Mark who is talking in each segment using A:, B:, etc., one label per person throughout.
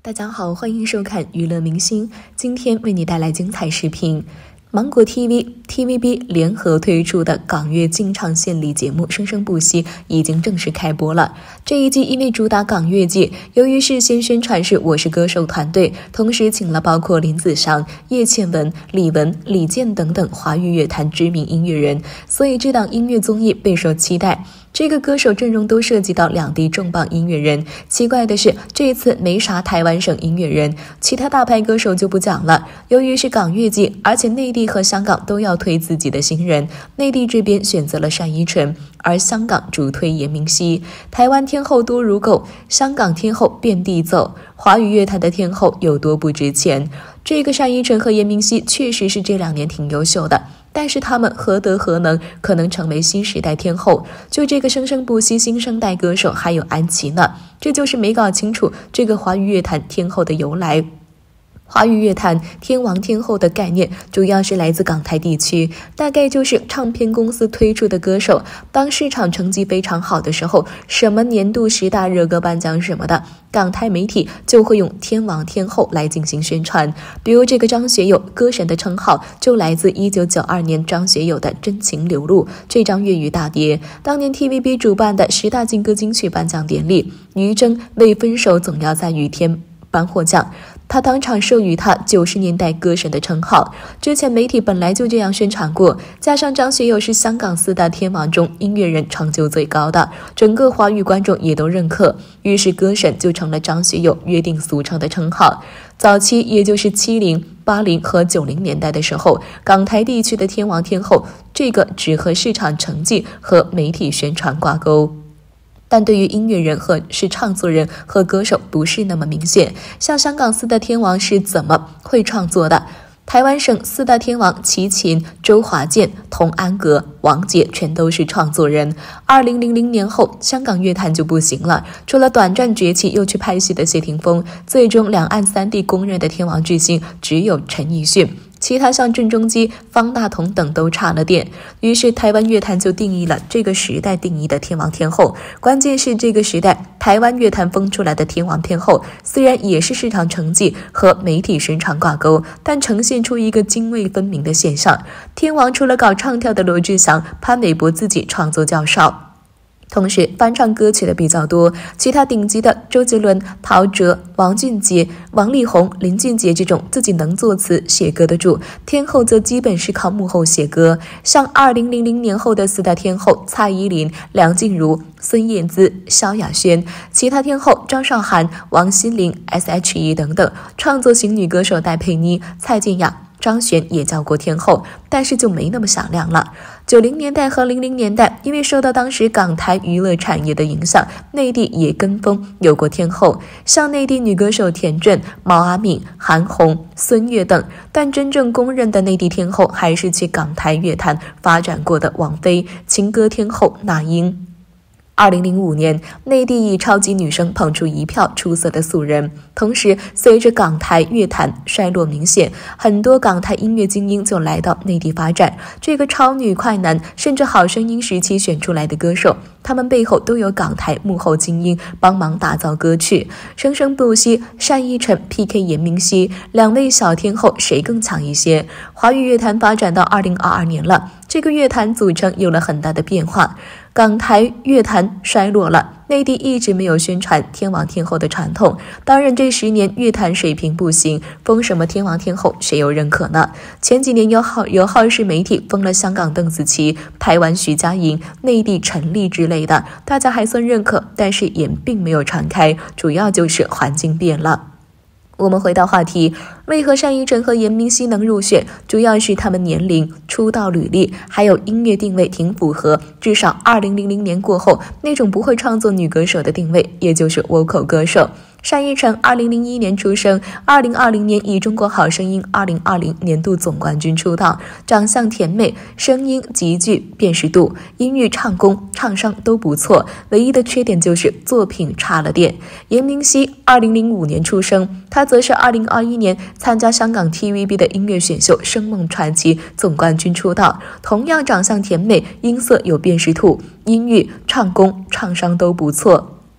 A: 大家好，欢迎收看娱乐明星，今天为你带来精彩视频。芒果 TV、TVB 联合推出的港乐进唱献礼节目《生生不息》已经正式开播了。这一季因为主打港乐季，由于事先宣传是我是歌手团队，同时请了包括林子祥、叶倩文、李玟、李健等等华语乐坛知名音乐人，所以这档音乐综艺备受期待。这个歌手阵容都涉及到两地重磅音乐人，奇怪的是这次没啥台湾省音乐人，其他大牌歌手就不讲了。由于是港乐季，而且内地和香港都要推自己的新人，内地这边选择了单依纯，而香港主推严明熙。台湾天后多如狗，香港天后遍地走，华语乐坛的天后有多不值钱？这个单依纯和严明熙确实是这2年挺优秀的，但是他们何德何能可能成为新时代天后？就这个生生不息新生代歌手还有安琪呢，这就是没搞清楚这个华语乐坛天后的由来。华语乐坛天王天后的概念主要是来自港台地区，大概就是唱片公司推出的歌手，当市场成绩非常好的时候，什么年度10大热歌颁奖什么的，港台媒体就会用天王天后来进行宣传。比如这个张学友歌神的称号就来自1992年张学友的《真情流露》这张粤语大碟。当年 TVB 主办的10大金歌金曲颁奖典礼，于正为分手总要在雨天颁获奖，他当场授予他90年代歌神的称号。之前媒体本来就这样宣传过，加上张学友是香港4大天王中音乐人成就最高的，整个华语观众也都认可，于是歌神就成了张学友约定俗成的称号。早期也就是70、80和90年代的时候，港台地区的天王天后这个只和市场成绩和媒体宣传挂钩，但对于音乐人和是创作人和歌手不是那么明显。像香港4大天王是怎么会创作的？台湾省4大天王齐秦、周华健、童安格、王杰全都是创作人。2000年后，香港乐坛就不行了，除了短暂崛起又去拍戏的谢霆锋，最终两岸3地公认的天王巨星只有陈奕迅，其他像郑中基、方大同等都差了点。于是台湾乐坛就定义了这个时代定义的天王天后。关键是这个时代台湾乐坛疯出来的天王天后，虽然也是市场成绩和媒体宣传挂钩，但呈现出一个泾渭分明的现象。天王除了搞唱跳的罗志祥、潘玮柏自己创作较少，同时翻唱歌曲的比较多，其他顶级的周杰伦、陶喆、王俊杰、王力宏、林俊杰这种自己能作词写歌的主，天后则基本是靠幕后写歌。像2000年后的4大天后蔡依林、梁静茹、孙燕姿、萧亚轩，其他天后张韶涵、王心凌、S.H.E 等等，创作型女歌手戴佩妮、蔡健雅、张悬也叫过天后，但是就没那么响亮了。90年代和00年代，因为受到当时港台娱乐产业的影响，内地也跟风有过天后，像内地女歌手田震、毛阿敏、韩红、孙悦等，但真正公认的内地天后还是去港台乐坛发展过的王菲、情歌天后那英。2005年，内地以超级女声捧出一票出色的素人，同时随着港台乐坛衰落明显，很多港台音乐精英就来到内地发展。这个超女快男甚至好声音时期选出来的歌手，他们背后都有港台幕后精英帮忙打造歌曲。生生不息，单依纯 PK 严明熙，2位小天后谁更强一些？华语乐坛发展到2022年了，这个乐坛组成有了很大的变化。港台乐坛衰落了，内地一直没有宣传天王天后的传统，当然这10年乐坛水平不行，封什么天王天后谁又认可呢？前几年有好事媒体封了香港邓紫棋、台湾徐佳莹、内地陈粒之类的，大家还算认可，但是也并没有传开，主要就是环境变了。我们回到话题，为何单依纯和严明熙能入选？主要是他们年龄、出道履历还有音乐定位挺符合，至少2000年过后那种不会创作女歌手的定位，也就是倭寇歌手。单依纯2001年出生，2020年以中国好声音2020年度总冠军出道，长相甜美，声音极具辨识度，音域唱功唱商都不错，唯一的缺点就是作品差了点。严明熙2005年出生，他则是2021年参加香港 TVB 的音乐选秀《声梦传奇》总冠军出道，同样长相甜美，音色有辨识度，音域唱功唱商都不错。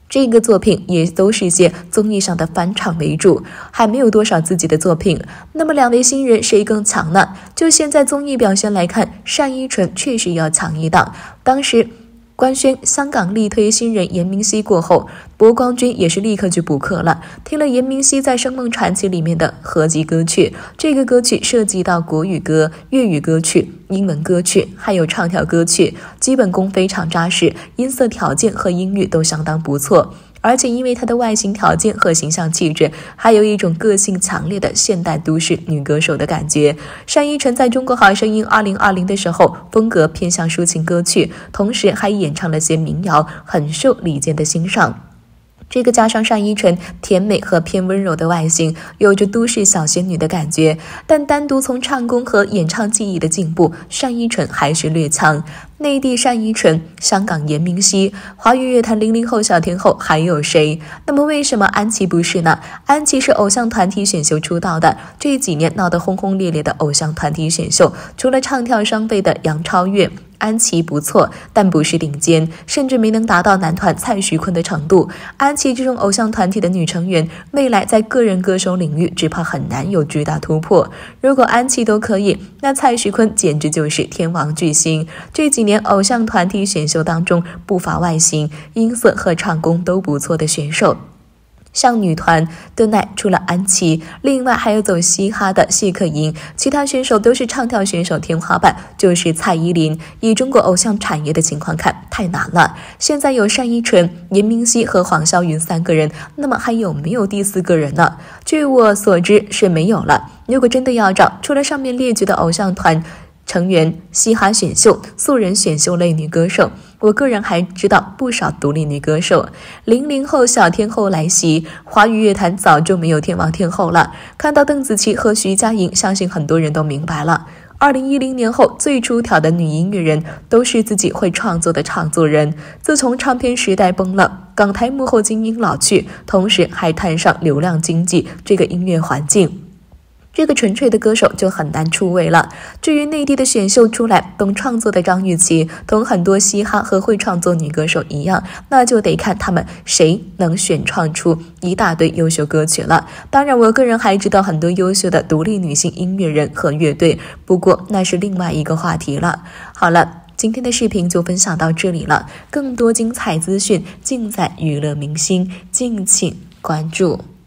A: 这个作品也都是些综艺上的翻唱为主，还没有多少自己的作品。那么两位新人谁更强呢？就现在综艺表现来看，单依纯确实要强一档。当时官宣香港力推新人严明熙过后，博光君也是立刻去补课了，听了严明熙在《声梦传奇》里面的合集歌曲。这个歌曲涉及到国语歌、粤语歌曲、英文歌曲，还有唱跳歌曲，基本功非常扎实，音色条件和音域都相当不错。而且因为她的外形条件和形象气质，还有一种个性强烈的现代都市女歌手的感觉。单依纯在中国好声音2020的时候，风格偏向抒情歌曲，同时还演唱了些民谣，很受李健的欣赏。这个加上单依纯甜美和偏温柔的外形，有着都市小仙女的感觉，但单独从唱功和演唱技艺的进步，单依纯还是略强。内地单依纯，香港严明熙，华语乐坛00后小天后还有谁？那么为什么安琪不是呢？安琪是偶像团体选秀出道的，这几年闹得轰轰烈烈的偶像团体选秀，除了唱跳双飞的杨超越，安琪不错，但不是顶尖，甚至没能达到男团蔡徐坤的程度。安琪这种偶像团体的女成员，未来在个人歌手领域只怕很难有巨大突破。如果安琪都可以，那蔡徐坤简直就是天王巨星。这几年偶像团体选秀当中，不乏外形、音色和唱功都不错的选手。像女团的奈除了安琪，另外还有走嘻哈的谢克盈，其他选手都是唱跳选手天花板，就是蔡依林。以中国偶像产业的情况看，太难了。现在有单依纯、严明熙和黄霄云3个人，那么还有没有第4个人呢？据我所知是没有了。如果真的要找，除了上面列举的偶像团成员、嘻哈选秀、素人选秀类女歌手，我个人还知道不少独立女歌手。00后小天后来袭，华语乐坛早就没有天王天后了。看到邓紫棋和徐佳莹，相信很多人都明白了。2010年后最出挑的女音乐人，都是自己会创作的唱作人。自从唱片时代崩了，港台幕后精英老去，同时还摊上流量经济这个音乐环境，这个纯粹的歌手就很难出位了。至于内地的选秀出来懂创作的张雨绮，同很多嘻哈和会创作女歌手一样，那就得看他们谁能选创出一大堆优秀歌曲了。当然我个人还知道很多优秀的独立女性音乐人和乐队，不过那是另外一个话题了。好了，今天的视频就分享到这里了，更多精彩资讯尽在娱乐明星，敬请关注。